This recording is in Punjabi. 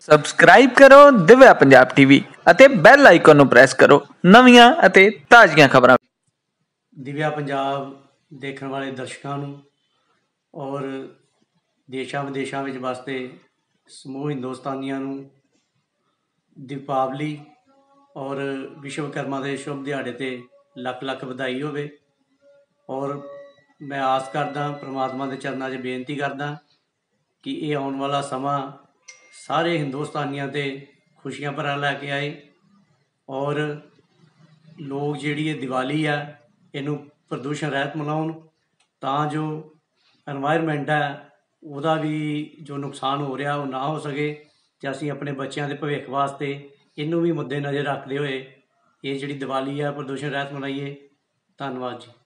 ਸਬਸਕ੍ਰਾਈਬ ਕਰੋ ਦਿਵਿਆ ਪੰਜਾਬ ਟੀਵੀ ਅਤੇ ਬੈਲ ਆਈਕਨ ਨੂੰ ਪ੍ਰੈਸ ਕਰੋ ਨਵੀਆਂ ਅਤੇ ਤਾਜ਼ੀਆਂ ਖਬਰਾਂ। ਦਿਵਿਆ ਪੰਜਾਬ ਦੇਖਣ ਵਾਲੇ ਦਰਸ਼ਕਾਂ ਨੂੰ ਔਰ ਦੇਸ਼ਾਂ ਵਿਦੇਸ਼ਾਂ ਵਿੱਚ ਵਸਦੇ ਸਮੂਹ ਹਿੰਦੁਸਤਾਨੀਆਂ ਨੂੰ ਦੀਪਾਵਲੀ ਔਰ ਵਿਸ਼ਵਕਰਮਾ ਦੇ ਸ਼ੁਭ ਦਿਹਾੜੇ 'ਤੇ ਲੱਖ ਲੱਖ ਵਧਾਈ ਹੋਵੇ। ਔਰ ਮੈਂ ਆਸ ਕਰਦਾ, ਪ੍ਰਮਾਤਮਾ ਦੇ ਚਰਨਾਂ 'ਚ ਬੇਨਤੀ ਕਰਦਾ ਕਿ ਇਹ ਆਉਣ ਵਾਲਾ ਸਮਾਂ ਸਾਰੇ ਹਿੰਦੁਸਤਾਨੀਆਂ 'ਤੇ ਖੁਸ਼ੀਆਂ ਭਰਾ ਲੈ ਕੇ ਆਏ ਔਰ ਲੋਕ ਜਿਹੜੀ ਇਹ ਦੀਵਾਲੀ ਆ ਇਹਨੂੰ ਪ੍ਰਦੂਸ਼ਣ ਰਹਿਤ ਮਨਾਉਣ, ਤਾਂ ਜੋ ਐਨਵਾਇਰਮੈਂਟ ਹੈ ਉਹਦਾ ਵੀ ਜੋ ਨੁਕਸਾਨ ਹੋ ਰਿਹਾ ਉਹ ਨਾ ਹੋ ਸਕੇ ਅਤੇ ਅਸੀਂ ਆਪਣੇ ਬੱਚਿਆਂ ਦੇ ਭਵਿੱਖ ਵਾਸਤੇ ਇਹਨੂੰ ਵੀ ਮੁੱਦੇ ਨਜ਼ਰ ਰੱਖਦੇ ਹੋਏ ਇਹ ਜਿਹੜੀ ਦੀਵਾਲੀ ਆ ਪ੍ਰਦੂਸ਼ਣ ਰਹਿਤ ਮਨਾਈਏ। ਧੰਨਵਾਦ ਜੀ।